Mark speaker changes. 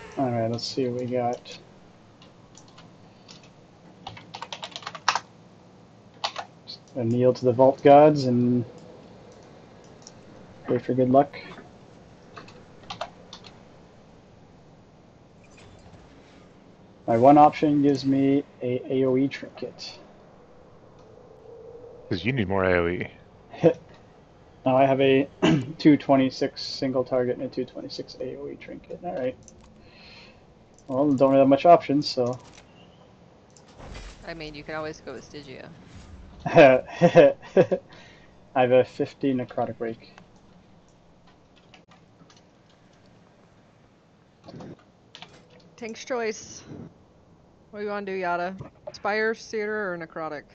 Speaker 1: Alright, let's see what we got. I kneel to the vault gods and pray for good luck. My one option gives me a AoE trinket.
Speaker 2: Because you need more AoE.
Speaker 1: Now I have a 226 single target and a 226 AoE trinket. Alright. Well, don't really have much options, so.
Speaker 3: I mean, you can always go with Stygia.
Speaker 1: I have a 50 necrotic rake.
Speaker 3: Tank's choice. What do you want to do, Yada? Spire, Seer, or Necrotic?